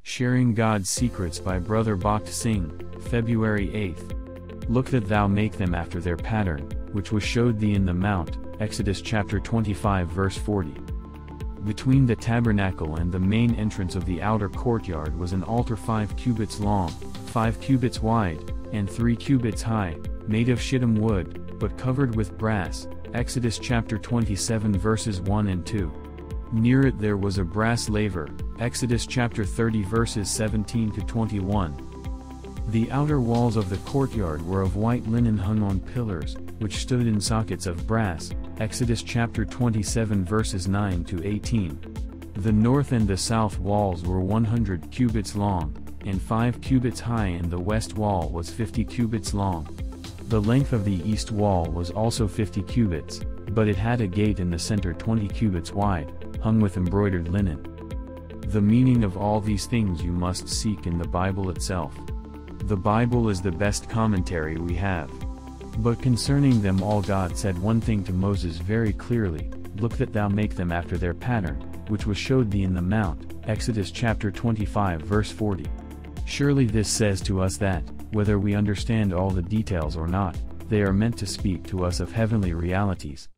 Sharing God's Secrets by Brother Bakht Singh, February 8th. Look that thou make them after their pattern, which was showed thee in the mount, Exodus chapter 25 verse 40. Between the tabernacle and the main entrance of the outer courtyard was an altar 5 cubits long, 5 cubits wide, and 3 cubits high, made of shittim wood, but covered with brass, Exodus chapter 27 verses 1 and 2. Near it there was a brass laver, Exodus chapter 30 verses 17 to 21. The outer walls of the courtyard were of white linen hung on pillars, which stood in sockets of brass, Exodus chapter 27 verses 9 to 18. The north and the south walls were 100 cubits long, and 5 cubits high, and the west wall was 50 cubits long. The length of the east wall was also 50 cubits, but it had a gate in the center 20 cubits wide, hung with embroidered linen. The meaning of all these things you must seek in the Bible itself. The Bible is the best commentary we have. But concerning them all God said one thing to Moses very clearly, look that thou make them after their pattern, which was showed thee in the mount, Exodus chapter 25 verse 40. Surely this says to us that, whether we understand all the details or not, they are meant to speak to us of heavenly realities,